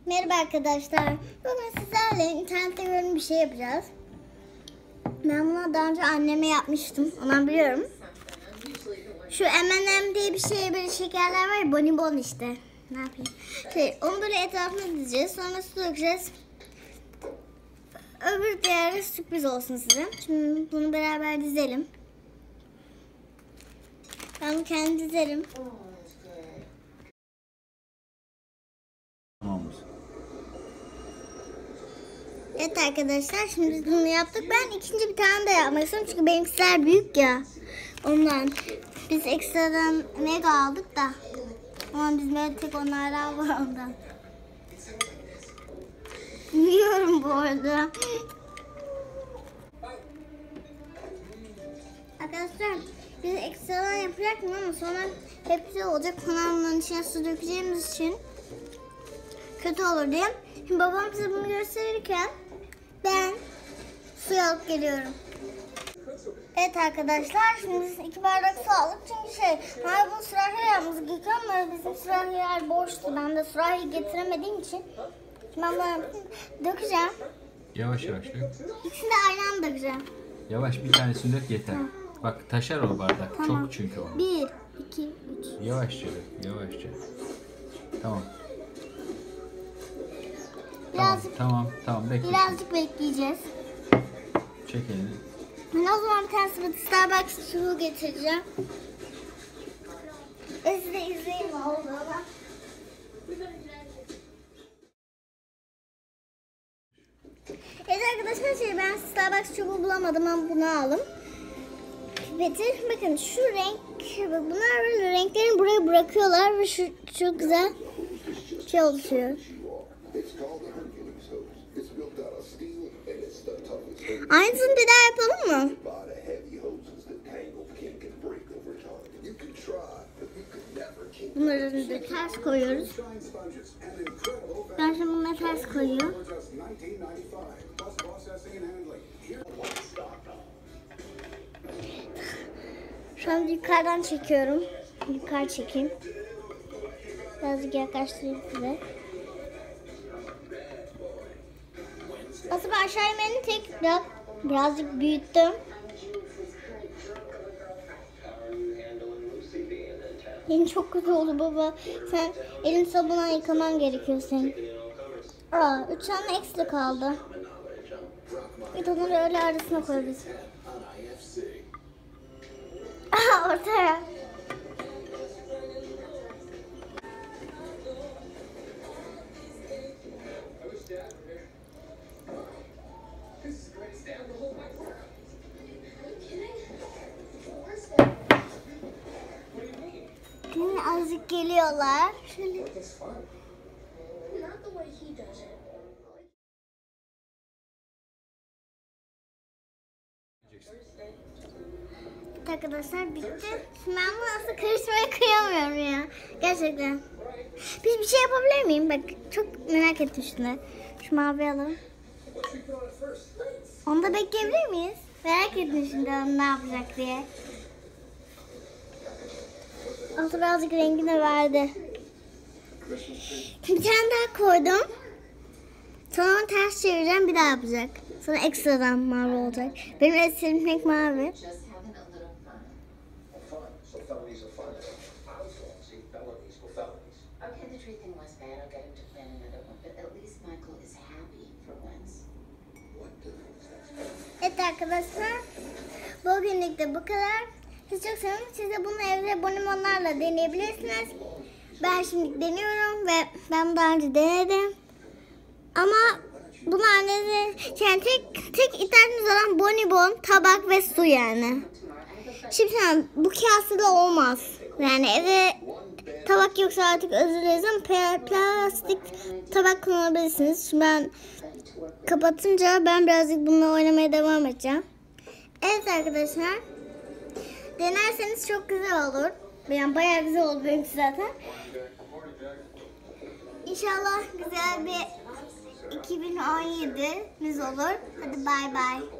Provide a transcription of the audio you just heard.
Merhaba arkadaşlar. Bugün sizlerle internette gördüğüm bir şey yapacağız. Ben bunu daha önce anneme yapmıştım. Ondan biliyorum. Şu M&M diye bir şey, böyle şekerler var ya, bonibon işte. Ne yapayım? Onu böyle etrafına dizeceğiz. Sonra su dökeceğiz. Öbür diğeri sürpriz olsun size. Şimdi bunu beraber dizelim. Ben bunu kendim dizerim. Evet arkadaşlar, şimdi biz bunu yaptık. Ben ikinci bir tane de yapmak istiyorum çünkü benimkiler büyük ya. Ondan biz ekstradan mega aldık da. Ama biz böyle tek onlardan var ondan. Biliyorum bu arada. Arkadaşlar biz ekstradan yapacaktım ama sonra hepsi olacak. Kanalımın içine su dökeceğimiz için kötü olur diye. Şimdi babam bize bunu gösterirken ben suyu alıp geliyorum. Evet arkadaşlar, şimdi biz 2 bardak su aldık çünkü bunu sürahiyle yapmamız gerekiyor ama bizim sürahiler boştu. Ben de sürahi getiremediğim için şimdi ben bunu dökeceğim. Yavaş yavaş dök. İkisini de aynı anda dökeceğim. Yavaş, bir tanesini dök yeter. Tamam. Bak taşar o bardak. Tamam. Çok çünkü o. 1, 2, 3. Yavaşça dök, yavaşça. Tamam. Birazcık, tamam bekle. birazcık bekleyeceğiz. Çek elini. Ben o zaman bir tane Starbucks su getireceğim. Siz de izleyin ne olduğunu. Evet arkadaşlar, ben Starbucks çubuğu bulamadım ama bunu aldım. Pipeti, bakın şu renk, bunlar böyle renklerini buraya bırakıyorlar ve şu çok güzel şey oluşuyor. Aynısını bir daha yapalım mı? Bunları da ters koyuyoruz. Ben şimdi bunları ters koyuyorum. Şu an yukarıdan çekiyorum. Yukarı çekeyim. Birazcık yaklaştırayım size. Aslında aşağı inmenin birazcık büyüttüm. Yeni çok kötü oldu baba. Sen elin sabunla yıkaman gerekiyor senin. 3 tane ekstra kaldı. Bir de onları öyle arasına koyarız. Ortaya. Şimdi azıcık geliyorlar. Şöyle. Arkadaşlar bitti. Şimdi ben bunu aslında karıştırmaya kıyamıyorum ya. Gerçekten. Biz bir şey yapabilir miyim? Bak çok merak ettim şimdi. Şu mavi alalım. Onu da bekleyebilir miyiz? Merak ettim şimdi onu ne yapacak diye. Altı birazcık rengini verdi. Bir tane daha koydum. Sonra ters çevireceğim, bir daha yapacak. Sonra ekstradan mavi olacak. Benim estirim pek mavi. Evet arkadaşlar, bugünlük de bu kadar. Siz çok seviyorum. Siz de bunu evde bonimonlarla deneyebilirsiniz. Ben şimdi deniyorum ve ben daha önce denedim. Ama bunu annenize, yani tek ihtiyacınız olan bonibon, tabak ve su yani. Şimdi bu kasede olmaz. Yani eve tabak yoksa artık özür dileriz ama plastik tabak kullanabilirsiniz. Şimdi ben kapatınca ben birazcık bununla oynamaya devam edeceğim. Evet arkadaşlar, denerseniz çok güzel olur. Yani bayağı güzel oldu benimki zaten. İnşallah güzel bir 2017'miz olur. Hadi bay bay.